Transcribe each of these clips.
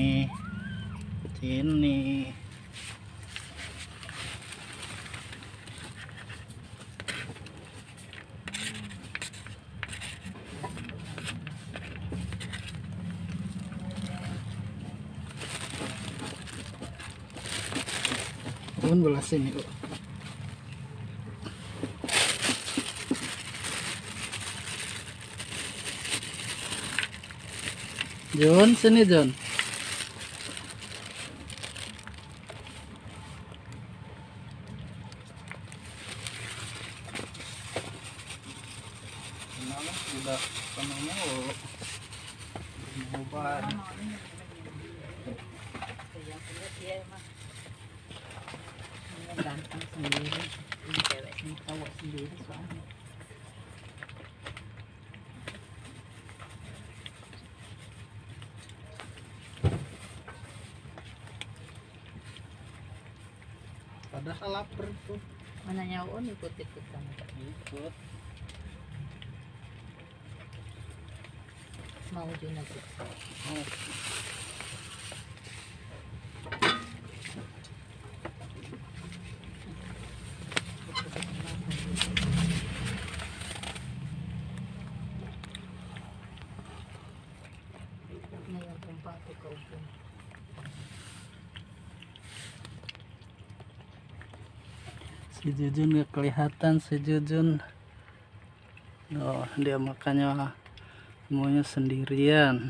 sini. Pun belah sini kok. John, sini John. Kenapa sudah mau obat? Ganteng sendiri, ini cewek ini cowok sendiri soalnya. Padahal lapar tuh. Mana nyawa ikut-ikut kamu? Ikut. Mau juga tuh. Oh. Ngayon tempat ko po. Si Jujun gak kelihatan, si Jujun. Oh, dia makannya semuanya sendirian.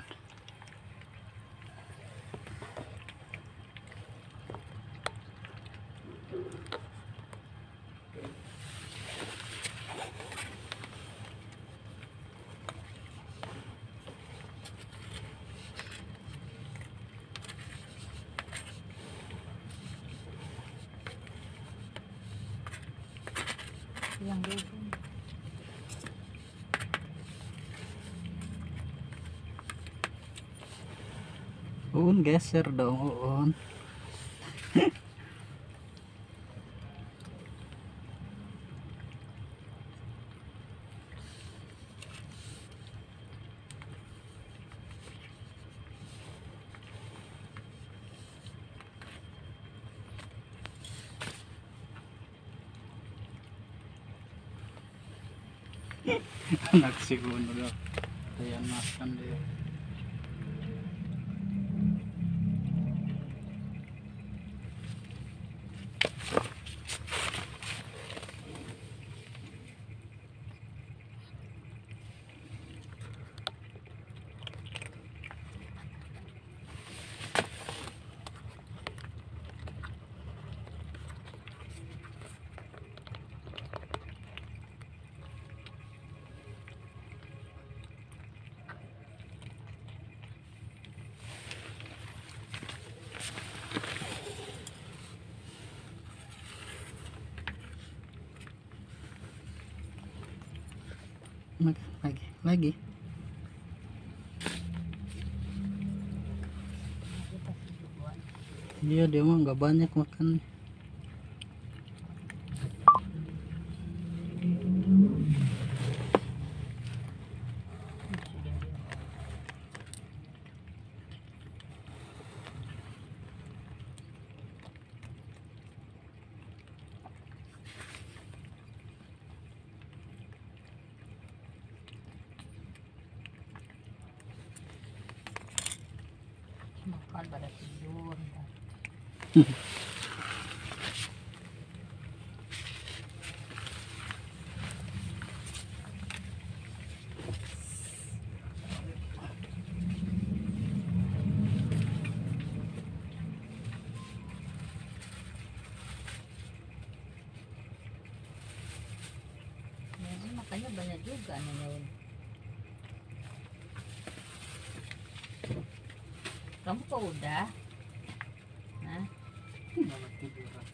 Yang dulu. Uun geser dong, Uun. Anak si Uun udah kayak makan dia. Lagi. Iya, dia mah nggak banyak makan. Makan pada tidur. Ya, makanya banyak juga nih Yun. Kamu kok udah? Nah, Malah tiduran.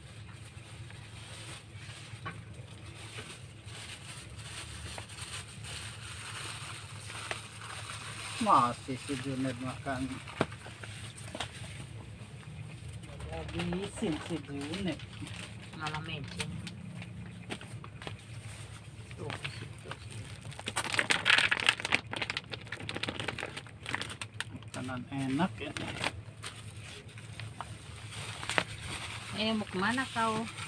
Masih si Junet makan. Habisin si Junet. malah mecin. Tuh, situ. Makanan enak ya. ayaw mo kumanakaw.